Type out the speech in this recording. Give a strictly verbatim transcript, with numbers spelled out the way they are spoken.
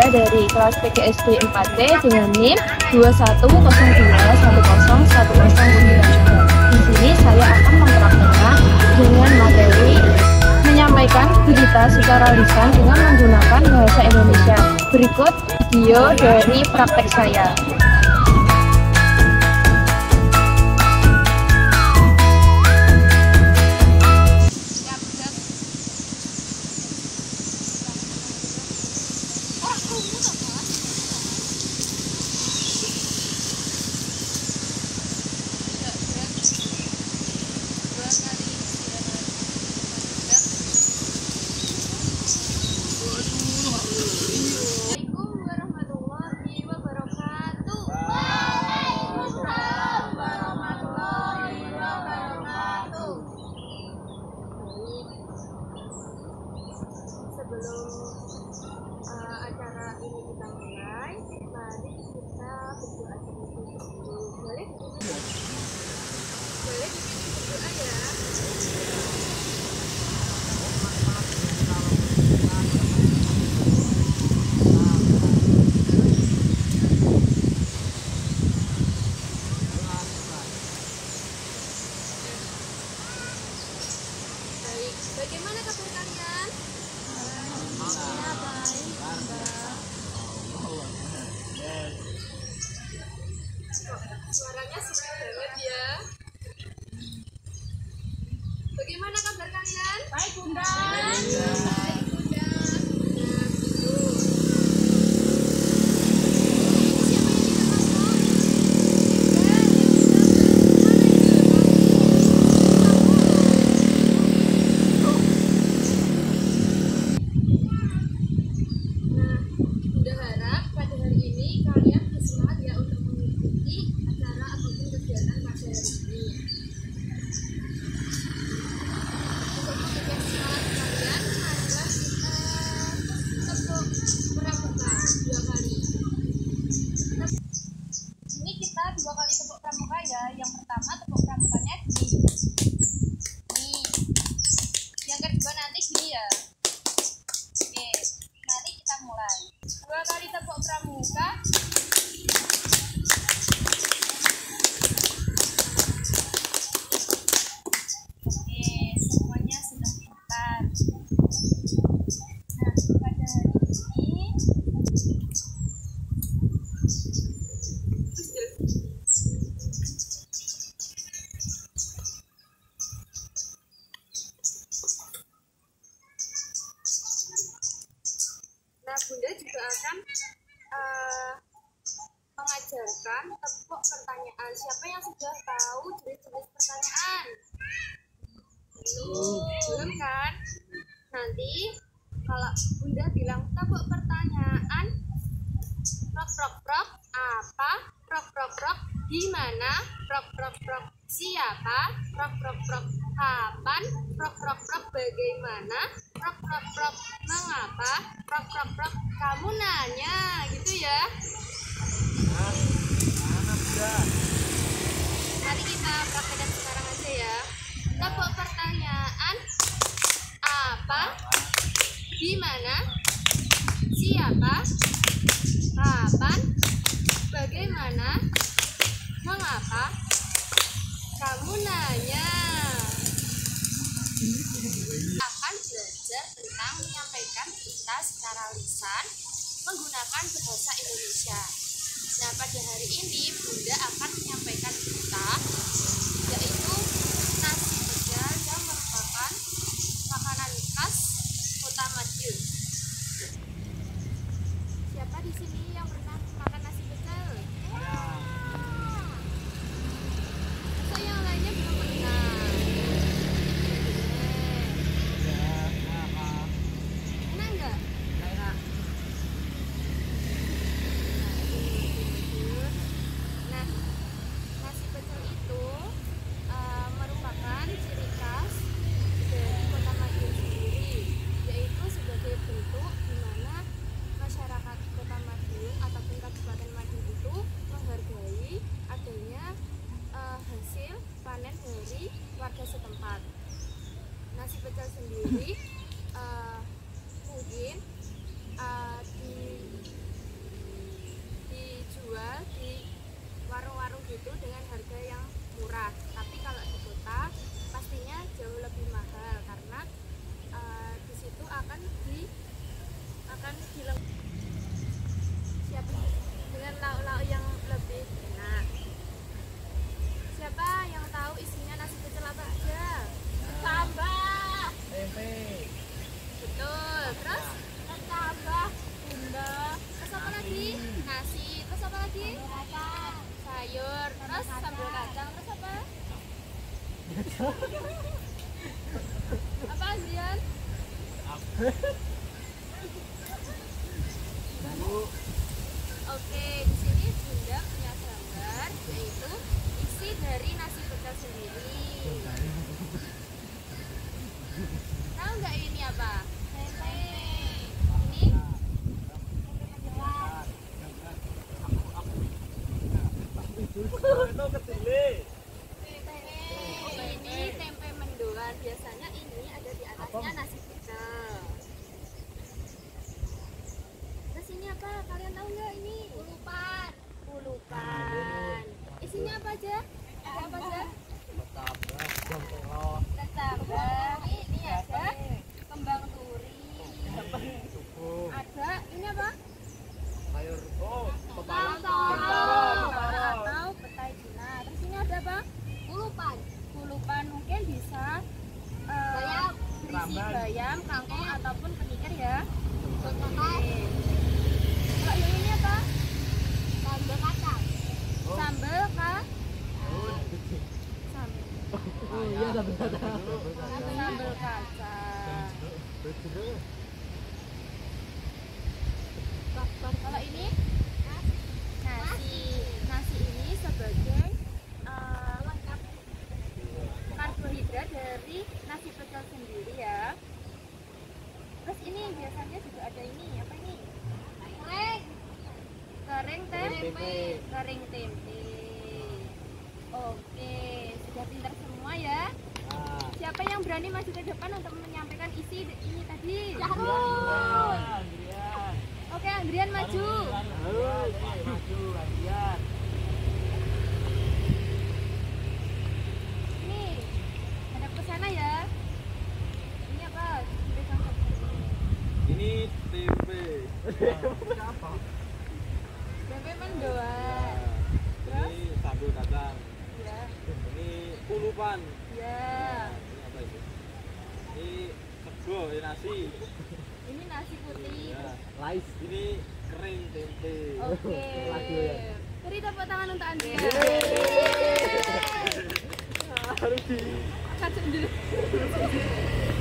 Bunda dari kelas P G S D empat D dengan NIM dua satu nol dua satu nol satu nol sembilan tiga. Di sini saya akan mempraktekkan dengan materi menyampaikan berita secara lisan dengan menggunakan bahasa Indonesia. Berikut video dari praktek saya. Sebelum uh, acara ini kita mulai, mari kita berdoa dulu. Boleh? Boleh berdoa ya. Baik, bagaimana kabar kalian? Suaranya seru banget ya. Bagaimana kabar kalian? Baik, Bunda. Baik, Bunda. Nah, gitu. Siapa yang tidak masuk? Enggak, Nah, Bunda harap pada hari ini kalian bersemangat ya untuk mengikuti acara ataupun kegiatan pada hari ini. Untuk menjaga semangat kalian, marilah kita tepuk pramuka dua kali. Ini kita dua kali tepuk pramuka ya. Yang pertama tepuk pramukanya gini. Nih. Yang kedua nanti gini ya. Oke, mari kita mulai. Dua kali tepuk pramuka. Oke, semuanya sudah pintar. Nah, pada hari ini Nah, Bunda juga akan uh, mengajarkan tepuk pertanyaan. Siapa yang sudah tahu jenis-jenis pertanyaan? Belum, belum kan? Nanti kalau Bunda bilang tepuk pertanyaan, prok prok prok apa? Prok prok prok di mana? Prok prok prok siapa? Prok prok prok kapan? Prok prok prok bagaimana? Prok prok prok mengapa? Prok prok prok kamu nanya, gitu ya. Mari kita praktekkan sekarang aja ya. Tepuk pertanyaan, apa? Di mana? Siapa? Kapan? Bagaimana? Mengapa? Kamu nanya. Akan belajar tentang menyampaikan berita secara lisan menggunakan bahasa Indonesia. Nah, pada hari ini Bunda akan menyampaikan berita, yaitu nasi pecel yang merupakan makanan khas Kota Madiun. Siapa di sini yang pernah makan nasi pecel? Masa yang lainnya belum pernah? Enak nggak? Nah, nasi pecel itu itu dengan harga yang murah. Tapi kalau di kota pastinya jauh lebih mahal karena uh, di situ akan di akan dileng siapa dengan lauk-lauk yang lebih enak. Siapa yang tahu isinya nasi pecel apa aja? Tambah tempe. betul. Terus tambah bunda. Terus apa lagi? Nasi. Terus apa lagi? Sayur. Terus sambal kacang. Terus apa? Apa Andrian? Oke, di sini Bunda punya gambar yaitu isi dari nasi pecel sendiri. Tahu nggak ini apa? Tempe. Ini Itu ketele. ini tempe mendoan. Biasanya ini ada di atasnya nasi pecel. Terus ini apa? Kalian tahu nggak ini? Pulupan. Pulupan. Isinya apa aja? Ada apa aja? Tabrak jam tengah. Kecambah. Ini ada kembang turi. Cukup. Ada ini apa? Sayur oh, Kentang Kentang. atau petai Cina. Terus ini ada apa? Pulupan. Pulupan mungkin bisa eh, Bayam. berisi Ramban. bayam, kangkung ataupun penyikir ya. Oke. Kalau yang ini apa? Sambal kacang. Sambal kah? Oh, Sambal. oh iya sambal kacang. Sambal kacang. Kalau ini nasi. Nasi ini sebagai eh, karbohidrat dari nasi pecel sendiri ya. Terus ini biasanya juga ada ini apa ini? Kering. Kering tem- Tempe. kering tempe. Oke, sudah pintar semua ya. Nah, Siapa yang berani maju ke depan untuk menyampaikan isi ini tadi? Syahrul. Andrian. Oke, Andrian maju. Halo, maju Andrian. Nih, hadap ke sana ya. Ini apa? Pegang satu. Ini tempe. Siapa? Tempe mendoan. Ini sambal kacang. Ya, Ini pulupan. ya. Nah, ini apa itu? Ini sego, ini nasi. Ini nasi putih. Ya. Lais. Ini kering tempe. Oke. Lagu ya. Beri tepuk tangan untuk Andrian. Harus di Kacang dulu.